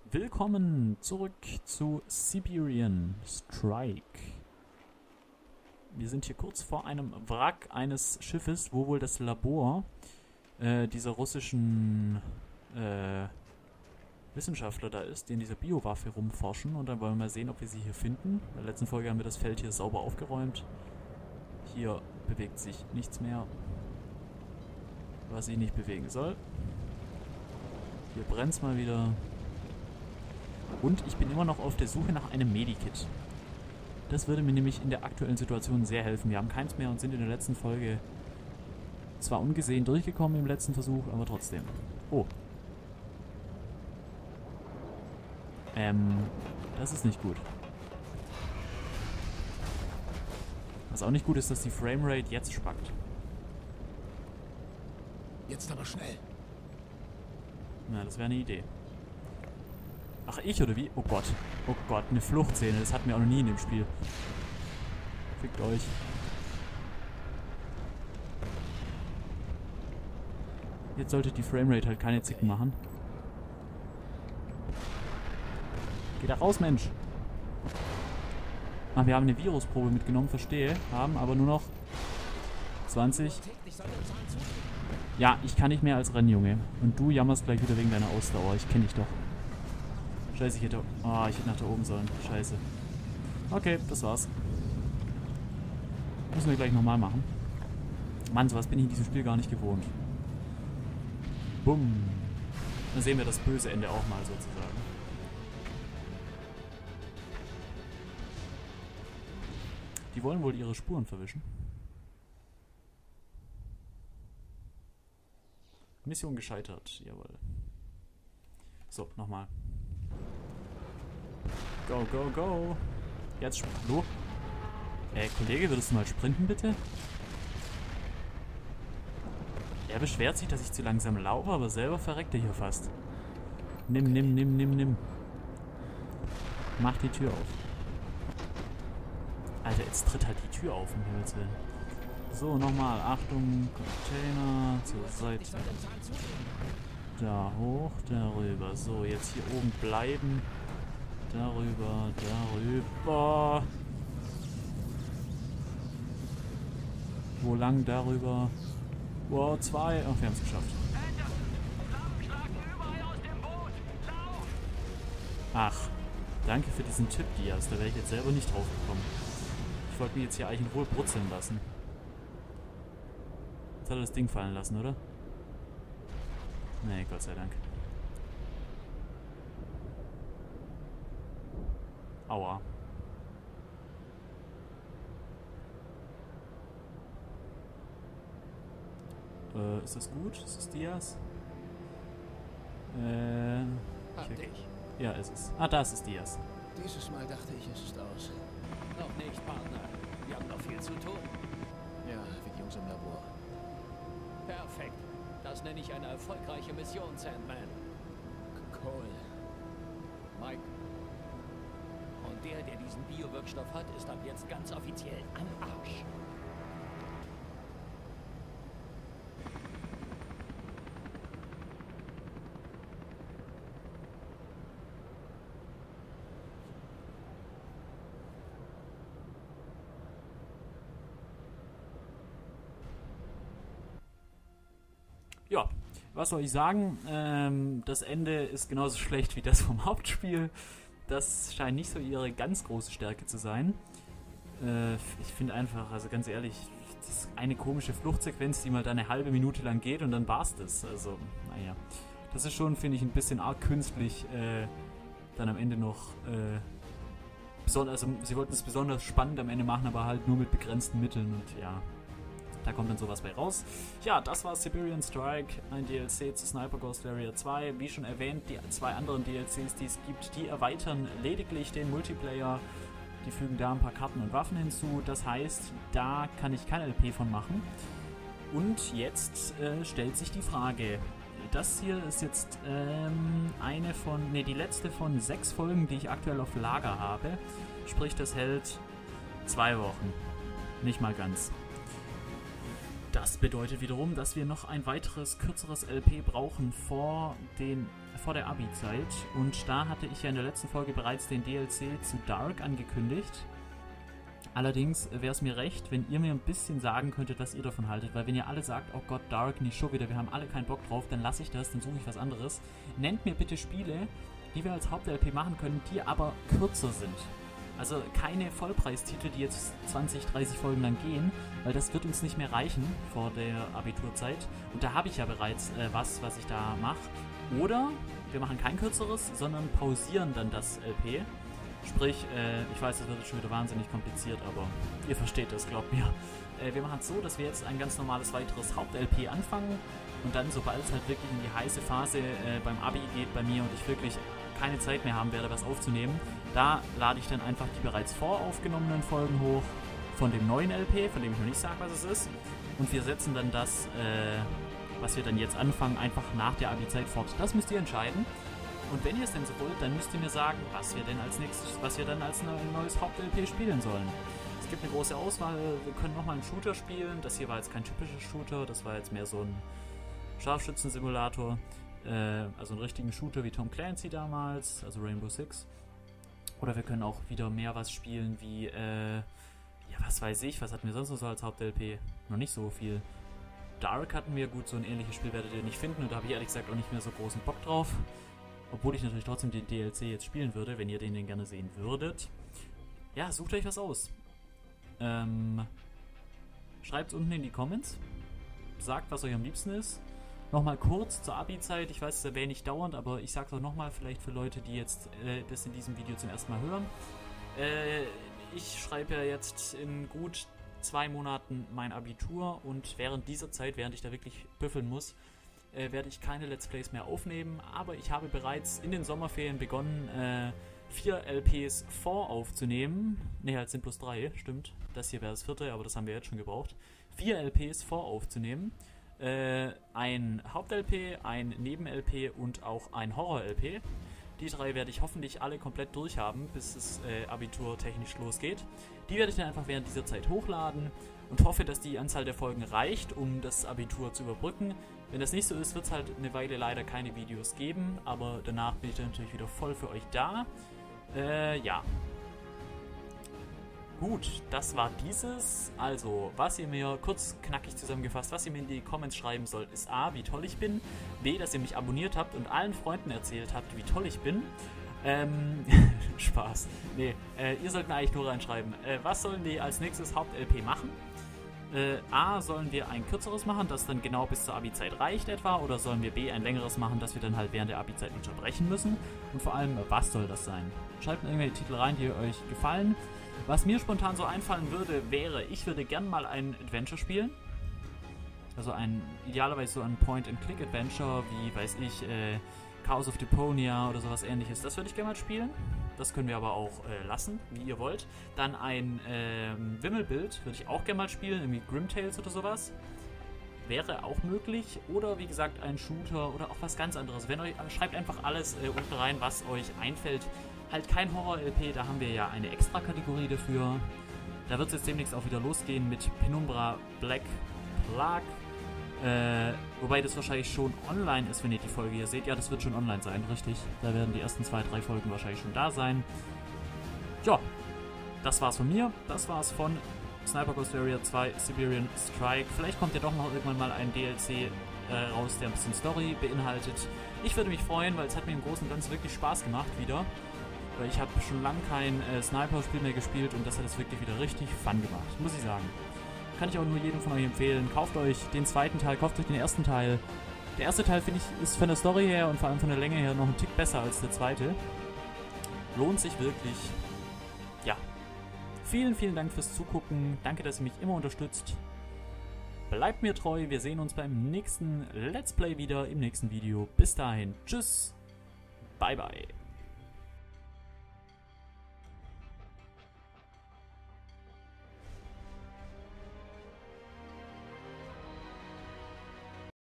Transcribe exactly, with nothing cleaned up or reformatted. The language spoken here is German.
Willkommen zurück zu Siberian Strike. Wir sind hier kurz vor einem Wrack eines Schiffes, wo wohl das Labor äh, dieser russischen äh, Wissenschaftler da ist, die in dieser Biowaffe rumforschen. Und dann wollen wir mal sehen, ob wir sie hier finden. In der letzten Folge haben wir das Feld hier sauber aufgeräumt. Hier bewegt sich nichts mehr, was sich nicht bewegen soll. Hier brennt es mal wieder. Und ich bin immer noch auf der Suche nach einem Medikit. Das würde mir nämlich in der aktuellen Situation sehr helfen. Wir haben keins mehr und sind in der letzten Folge zwar ungesehen durchgekommen im letzten Versuch, aber trotzdem. Oh. Ähm, das ist nicht gut. Was auch nicht gut ist, dass die Framerate jetzt spackt. Jetzt aber schnell. Na, das wäre eine Idee. Ach, ich oder wie? Oh Gott. Oh Gott, eine Fluchtszene. Das hatten wir auch noch nie in dem Spiel. Fickt euch. Jetzt sollte die Framerate halt keine Zicken machen. Geh da raus, Mensch. Ach, wir haben eine Virusprobe mitgenommen, verstehe. Haben aber nur noch zwanzig. Ja, ich kann nicht mehr als rennen, Junge. Und du jammerst gleich wieder wegen deiner Ausdauer. Ich kenne dich doch. Scheiße, ich hätte... Oh, ich hätte nach da oben sollen. Scheiße. Okay, das war's. Müssen wir gleich nochmal machen. Mann, sowas bin ich in diesem Spiel gar nicht gewohnt. Bumm. Dann sehen wir das böse Ende auch mal sozusagen. Die wollen wohl ihre Spuren verwischen. Mission gescheitert. Jawohl. So, nochmal. Go, go, go. Jetzt sprinten. Hallo? Äh, Kollege, würdest du mal sprinten, bitte? Er beschwert sich, dass ich zu langsam laufe, aber selber verreckt er hier fast. Nimm, nimm, nimm, nimm, nimm. Mach die Tür auf. Alter, jetzt tritt halt die Tür auf, um Himmels Willen. So, nochmal. Achtung, Container zur Seite. Da hoch, darüber. So, jetzt hier oben bleiben. Darüber, darüber. Wo lang? Darüber. Wow, zwei. Ach, wir haben es geschafft. Ach, danke für diesen Tipp, Diaz. Da wäre ich jetzt selber nicht drauf gekommen. Ich wollte mich jetzt hier eigentlich in Ruhe brutzeln lassen. Jetzt hat er das Ding fallen lassen, oder? Nee, Gott sei Dank. Aua. Äh, ist das gut? Ist das Diaz? Äh... Hab dich. Ja, ist es. Ah, da ist es Diaz. Dieses Mal dachte ich, es ist aus. Noch nicht, Partner. Wir haben noch viel zu tun. Ja, wie die Jungs im Labor. Perfekt. Das nenne ich eine erfolgreiche Mission, Sandman. Cole. Mike. Und der, der diesen Biowirkstoff hat, ist ab jetzt ganz offiziell am Arsch. Ja, was soll ich sagen? Ähm, das Ende ist genauso schlecht wie das vom Hauptspiel. Das scheint nicht so ihre ganz große Stärke zu sein. Äh, ich finde einfach, also ganz ehrlich, das ist eine komische Fluchtsequenz, die mal da eine halbe Minute lang geht und dann war's das. Also, naja. Das ist schon, finde ich, ein bisschen arg künstlich, äh, dann am Ende noch, äh, besonders, also sie wollten es besonders spannend am Ende machen, aber halt nur mit begrenzten Mitteln und ja. Da kommt dann sowas bei raus. Ja, das war Siberian Strike, ein D L C zu Sniper Ghost Warrior zwei. Wie schon erwähnt, die zwei anderen D L Cs, die es gibt, die erweitern lediglich den Multiplayer. Die fügen da ein paar Karten und Waffen hinzu. Das heißt, da kann ich kein L P von machen. Und jetzt äh, stellt sich die Frage. Das hier ist jetzt ähm, eine von, ne, die letzte von sechs Folgen, die ich aktuell auf Lager habe. Sprich, das hält zwei Wochen. Nicht mal ganz. Das bedeutet wiederum, dass wir noch ein weiteres, kürzeres L P brauchen vor, den, vor der Abi-Zeit. Und da hatte ich ja in der letzten Folge bereits den D L C zu Dark angekündigt. Allerdings wäre es mir recht, wenn ihr mir ein bisschen sagen könntet, was ihr davon haltet. Weil wenn ihr alle sagt, oh Gott, Dark, nicht schon wieder, wir haben alle keinen Bock drauf, dann lasse ich das, dann suche ich was anderes. Nennt mir bitte Spiele, die wir als Haupt-L P machen können, die aber kürzer sind. Also keine Vollpreistitel, die jetzt zwanzig, dreißig Folgen lang gehen, weil das wird uns nicht mehr reichen vor der Abiturzeit. Und da habe ich ja bereits äh, was, was ich da mache. Oder wir machen kein kürzeres, sondern pausieren dann das L P. Sprich, äh, ich weiß, das wird jetzt schon wieder wahnsinnig kompliziert, aber ihr versteht das, glaubt mir. Äh, wir machen es so, dass wir jetzt ein ganz normales weiteres Haupt-L P anfangen und dann, sobald es halt wirklich in die heiße Phase äh, beim Abi geht bei mir und ich wirklich keine Zeit mehr haben werde, was aufzunehmen, da lade ich dann einfach die bereits voraufgenommenen Folgen hoch von dem neuen L P, von dem ich noch nicht sage, was es ist. Und wir setzen dann das, äh, was wir dann jetzt anfangen, einfach nach der Abi-Zeit fort. Das müsst ihr entscheiden. Und wenn ihr es denn so wollt, dann müsst ihr mir sagen, was wir denn als nächstes, was wir dann als neues Haupt-L P spielen sollen. Es gibt eine große Auswahl, wir können nochmal einen Shooter spielen. Das hier war jetzt kein typischer Shooter, das war jetzt mehr so ein Scharfschützen-Simulator. Äh, also einen richtigen Shooter wie Tom Clancy damals, also Rainbow Six. Oder wir können auch wieder mehr was spielen wie, äh, ja, was weiß ich, was hatten wir sonst noch so als Haupt-L P? Noch nicht so viel. Dark hatten wir, gut, so ein ähnliches Spiel werdet ihr nicht finden und da habe ich ehrlich gesagt auch nicht mehr so großen Bock drauf. Obwohl ich natürlich trotzdem den D L C jetzt spielen würde, wenn ihr den denn gerne sehen würdet. Ja, sucht euch was aus. Ähm, schreibt es unten in die Comments. Sagt, was euch am liebsten ist. Nochmal kurz zur Abi-Zeit. Ich weiß, es erwähne ich dauernd, aber ich sage es auch nochmal, vielleicht für Leute, die jetzt äh, das in diesem Video zum ersten Mal hören. Äh, ich schreibe ja jetzt in gut zwei Monaten mein Abitur und während dieser Zeit, während ich da wirklich büffeln muss, Äh, werde ich keine Let's Plays mehr aufnehmen, aber ich habe bereits in den Sommerferien begonnen, äh, vier L Ps voraufzunehmen. Ne, halt sind bloß drei, stimmt. Das hier wäre das vierte, aber das haben wir jetzt schon gebraucht. Vier L Ps voraufzunehmen. Äh, ein Haupt-L P, ein Neben-L P und auch ein Horror-L P. Die drei werde ich hoffentlich alle komplett durchhaben, bis es äh, abiturtechnisch losgeht. Die werde ich dann einfach während dieser Zeit hochladen und hoffe, dass die Anzahl der Folgen reicht, um das Abitur zu überbrücken. Wenn das nicht so ist, wird es halt eine Weile leider keine Videos geben, aber danach bin ich dann natürlich wieder voll für euch da. Äh, ja. Gut, das war dieses. Also, was ihr mir, kurz knackig zusammengefasst, was ihr mir in die Comments schreiben sollt, ist A, wie toll ich bin, B, dass ihr mich abonniert habt und allen Freunden erzählt habt, wie toll ich bin. Ähm, Spaß. Nee, äh, ihr sollt mir eigentlich nur reinschreiben, äh, was sollen die als nächstes Haupt-L P machen? Äh, A, sollen wir ein kürzeres machen, das dann genau bis zur Abi-Zeit reicht etwa, oder sollen wir B, ein längeres machen, das wir dann halt während der Abi-Zeit unterbrechen müssen? Und vor allem, was soll das sein? Schreibt mir irgendwelche Titel rein, die euch gefallen. Was mir spontan so einfallen würde, wäre, ich würde gern mal ein Adventure spielen. Also ein, idealerweise so ein Point-and-Click-Adventure, wie, weiß ich, äh, Chaos of Deponia oder sowas ähnliches. Das würde ich gerne mal spielen. Das können wir aber auch äh, lassen, wie ihr wollt. Dann ein ähm, Wimmelbild würde ich auch gerne mal spielen, irgendwie Grim Tales oder sowas. Wäre auch möglich. Oder wie gesagt ein Shooter oder auch was ganz anderes. Wenn euch, schreibt einfach alles äh, unten rein, was euch einfällt. Halt kein Horror-L P, da haben wir ja eine Extra-Kategorie dafür. Da wird es jetzt demnächst auch wieder losgehen mit Penumbra Black Plague. Äh, wobei das wahrscheinlich schon online ist, wenn ihr die Folge hier seht. Ja, das wird schon online sein, richtig. Da werden die ersten zwei, drei Folgen wahrscheinlich schon da sein. Ja, das war's von mir. Das war's von Sniper Ghost Warrior zwei Siberian Strike. Vielleicht kommt ja doch noch irgendwann mal ein D L C äh, raus, der ein bisschen Story beinhaltet. Ich würde mich freuen, weil es hat mir im Großen und Ganzen wirklich Spaß gemacht wieder. Weil ich habe schon lange kein äh, Sniper-Spiel mehr gespielt und das hat es wirklich wieder richtig fun gemacht, muss ich sagen. Kann ich auch nur jedem von euch empfehlen. Kauft euch den zweiten Teil, kauft euch den ersten Teil. Der erste Teil, finde ich, ist von der Story her und vor allem von der Länge her noch ein Tick besser als der zweite. Lohnt sich wirklich. Ja. Vielen, vielen Dank fürs Zugucken. Danke, dass ihr mich immer unterstützt. Bleibt mir treu. Wir sehen uns beim nächsten Let's Play wieder im nächsten Video. Bis dahin. Tschüss. Bye, bye.